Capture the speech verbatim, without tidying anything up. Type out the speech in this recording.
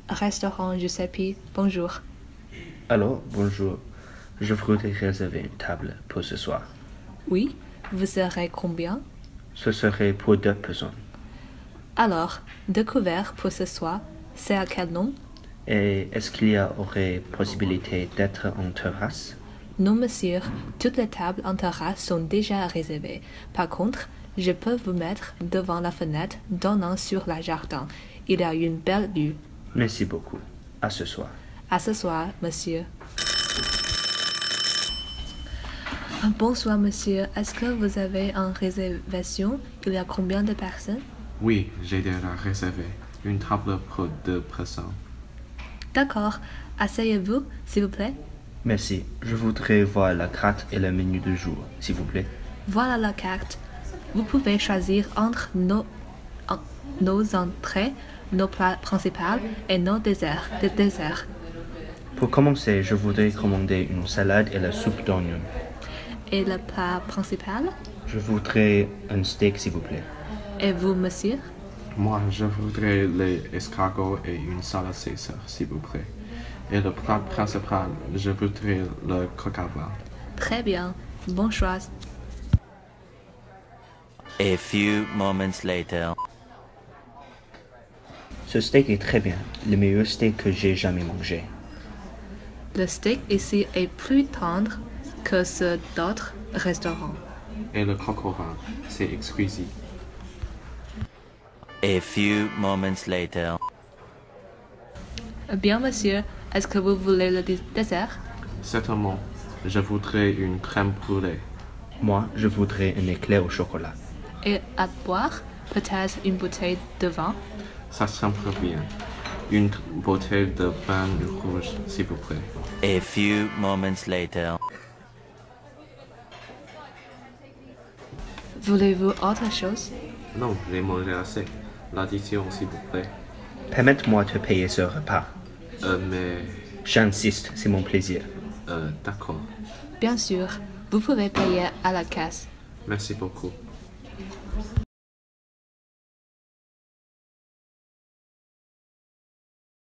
Restaurant Giuseppe, bonjour. Alors, bonjour. Je voudrais réserver une table pour ce soir. Oui, vous serez combien? Ce serait pour deux personnes. Alors, deux couverts pour ce soir, c'est à quel nom? Et est-ce qu'il y aurait possibilité d'être en terrasse? Non, monsieur, toutes les tables en terrasse sont déjà réservées. Par contre, je peux vous mettre devant la fenêtre donnant sur le jardin. Il y a une belle vue. Merci beaucoup. À ce soir. À ce soir, monsieur. Bonsoir, monsieur. Est-ce que vous avez une réservation? Il y a combien de personnes? Oui, j'ai déjà réservé une table pour deux personnes. D'accord. Asseyez-vous, s'il vous plaît. Merci. Je voudrais voir la carte et le menu du jour, s'il vous plaît. Voilà la carte. Vous pouvez choisir entre nos, en, nos entrées, nos plats principaux et nos desserts. Des desserts. Pour commencer, je voudrais commander une salade et la soupe d'oignon. Et le plat principal? Je voudrais un steak, s'il vous plaît. Et vous, monsieur? Moi, je voudrais les escargots et une salade César, s'il vous plaît. Et le plat principal, je voudrais le coq à vin. Très bien. Bon choix. A few moments later. Ce steak est très bien. Le meilleur steak que j'ai jamais mangé. Le steak ici est plus tendre que ceux d'autres restaurants. Et le coq au vin, c'est exquisite. A few moments later. Bien, monsieur. Est-ce que vous voulez le dé- dessert? Certainement, je voudrais une crème brûlée. Moi, je voudrais un éclair au chocolat. Et à boire, peut-être une bouteille de vin? Ça semble bien. Une bouteille de vin rouge, s'il vous plaît. A few moments later. Voulez-vous autre chose? Non, j'ai mangé assez. L'addition, s'il vous plaît. Permettez-moi de payer ce repas. Euh, mais... J'insiste, c'est mon plaisir. Euh, d'accord. Bien sûr, vous pouvez payer à la caisse. Merci beaucoup.